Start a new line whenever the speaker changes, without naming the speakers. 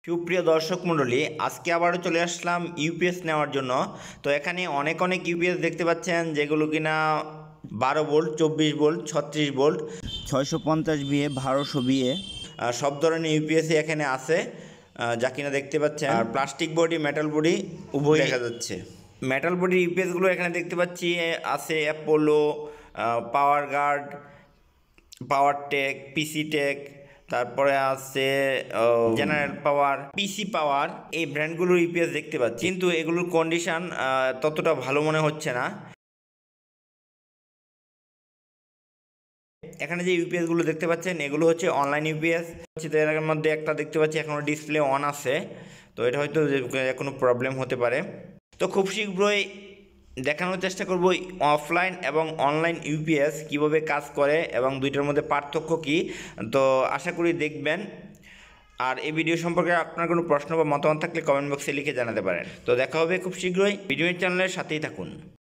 সুপ্রিয় দর্শক মণ্ডলী, আজকে আবারও চলে আসলাম ইউপিএস নেওয়ার জন্য। তো এখানে অনেক ইউপিএস দেখতে পাচ্ছেন, যেগুলো কিনা 12 volt, 24 volt, 36 volt, 650 VA, 1200 VA, সব ধরনের ইউপিএসই এখানে আছে, যা কিনা দেখতে পাচ্ছেন। আর প্লাস্টিক বডি, মেটাল বডি উভয় দেখা যাচ্ছে। মেটাল বডি ইউপিএসগুলো এখানে দেখতে পাচ্ছি আছে Apollo, power guard, power tech, PC tech, তারপরে আছে জেনারেল পাওয়ার, পিসি পাওয়ার। এই ব্র্যান্ডগুলোর ইউপিএস দেখতে পাচ্ছি, কিন্তু এগুলোর কন্ডিশন ততটা ভালো মনে হচ্ছে না। এখানে যে ইউপিএসগুলো দেখতে পাচ্ছেন, এগুলো হচ্ছে অনলাইন ইউপিএস। তো এর মধ্যে একটা দেখতে পাচ্ছি এখনও ডিসপ্লে অন আছে, তো এটা হয়তো কোনো প্রবলেম হতে পারে। তো খুব শীঘ্রই দেখানোর চেষ্টা করব অফলাইন এবং অনলাইন ইউপিএস কিভাবে কাজ করে এবং দুইটার মধ্যে পার্থক্য কী। তো আশা করি দেখবেন। আর এই ভিডিও সম্পর্কে আপনার কোনো প্রশ্ন বা মতামত থাকলে কমেন্ট বক্সে লিখে জানাতে পারেন। তো দেখা হবে খুব শীঘ্রই। ভিডিও চ্যানেলের সাথেই থাকুন।